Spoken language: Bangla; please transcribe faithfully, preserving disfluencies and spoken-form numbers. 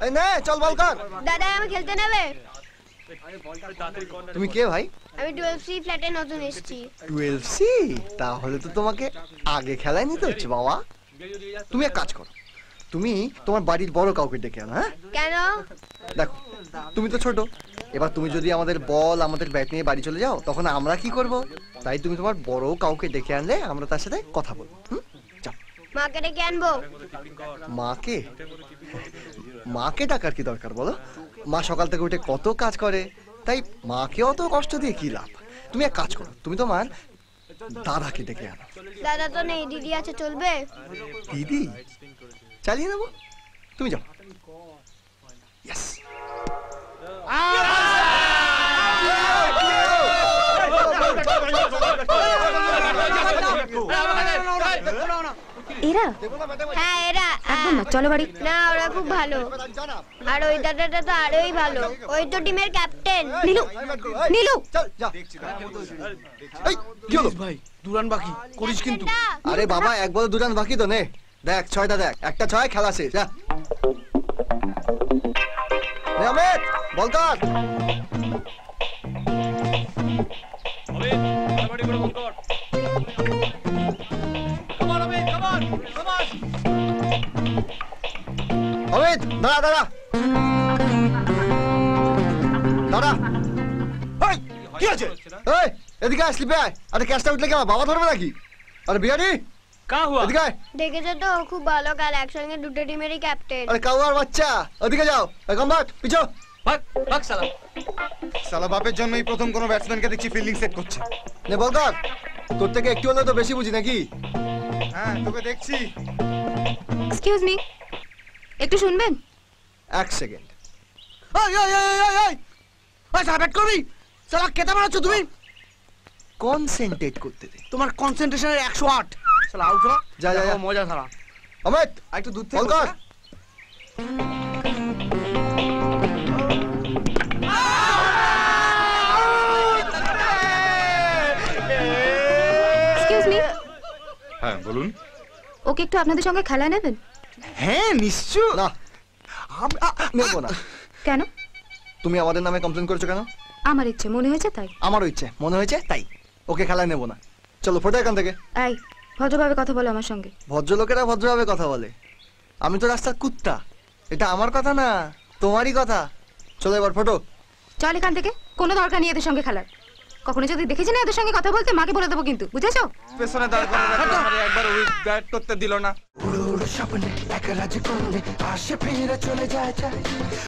এই নে চল বল কর। দাদা আমি খেলতে নেবে? তুমি কে ভাই? আমি টুয়েলভ সি ফ্ল্যাটে নতুন এসেছি। Twelve C? তাহলে তো তোমাকে আগে খেলায় নিতে হচ্ছে বাবা। তুমি এক কাজ করো, তুমি তোমার বাড়ির বড় কাউকে ডেকে আনো। হ্যাঁ কেন? দেখো তুমি তো ছোট, এবার তুমি যদি আমাদের বল আমাদের ব্যাট নিয়ে বাড়ি চলে যাও তখন আমরা কি করব? তাই তুমি তোমার বড় কাউকে ডেকে আনলে আমরা তার সাথে কথা বলবো। হুম যাও। মাকে ডেকে আনবো? মাকে? মাকে ডাকার কি দরকার বলো? মা সকাল থেকে উঠে কত কাজ করে, তাই মাকে অত কষ্ট দিয়ে কি লাভ? তুমি এক কাজ করো, তুমি তোমার দাদাকে ডেকে আনো। দাদা তো নেই, দিদি আছে, চলবে? দিদি চালিয়ে নেবো, তুমি যাও। ইয়েস। এরা? হ্যাঁ এরা। একদম না, চলো বাড়ি। না ওরা খুব ভালো, আর ওই দাদাটা তো আরোই ভালো, ওই তো টিমের ক্যাপ্টেন। নীলু, নীলু চল যা। এই কি হলো ভাই দুরান বাকি করিস কিন্তু। আরে বাবা এক বল দু রান বাকি তো, নে দেখ ছয়টা দেখ, একটা ছয় খেলা শেষ। যা নে অমিত বল কর। অমিত দাঁড়া দাঁড়া দাঁড়া। এই, কি আছে? এই এদিকে আয়, স্লিপে আয়। আরে ক্যাচটা উঠলে কেমন বাবা ধরবে নাকি? আরে বিহারি কা হুয়া? এদিকে আয়। দেখেছো তো খুব ভালো, কাল একসঙ্গে দুটো টিমেরই ক্যাপ্টেন। আরে কাউয়ার বাচ্চা ওদিকে যাও। এই কম্বাট পিছো। ভাগ ভাগ শালা। সালা বাপের জন্যই প্রথম কোনো ব্যাটসম্যানকে দেখছি ফিল্ডিং সেট করছে। নে বল কর। তোর থেকে একটু হলে তো বেশি বুঝি নাকি? হ্যাঁ তোকে দেখছি। এক্সকিউজ মি, একটু শুনবেন? এক সেকেন্ড। এই এই এই এই এই ওই সালা ব্যাট করবি? শালা কেটে মারছো তুমি? কনসেন্ট্রেট করতে দে। তোমার কনসেন্ট্রেশনের একশো আট। শালা আউট হ। যা, যা, যা। মজা শালা। অমিত একটু দূর বল থেকে কর। এক্সকিউজ মি, হ্যাঁ বলুন। ওকে একটু আপনাদের সঙ্গে খেলায় নেবেন? হ্যাঁ নিশ্চয়। না আম- আ- নেবো না। কেন? তুমি আমাদের নামে কমপ্লেন করেছো কেন? আমার ইচ্ছে মনে হয়েছে তাই। আমারও ইচ্ছে মনে হয়েছে তাই। ওকে খেলায় নেবো না। চলো ফোটো এখান থেকে। এই ভদ্রভাবে কথা বলো আমার সঙ্গে। ভদ্রলোকেরা ভদ্রভাবে কথা বলে, আমি তো রাস্তার কুত্তা। এটা আমার কথা না, তোমারই কথা। চলো এবার ফটো। চল এখান থেকে, কোনো দরকার নেই এদের সঙ্গে খেলার। কখনো যদি দেখেছি না এদের সঙ্গে কথা বলতে, মাকে বলে দেবো কিন্তু, বুঝেছো? পেছনে দাঁড় করে রাখলো, আমারে একবার ওই ব্যাট করতে দিল না। উড়ো উড়ো স্বপ্নে এক রাজ করলে আসে ফিরে চলে যায় যায়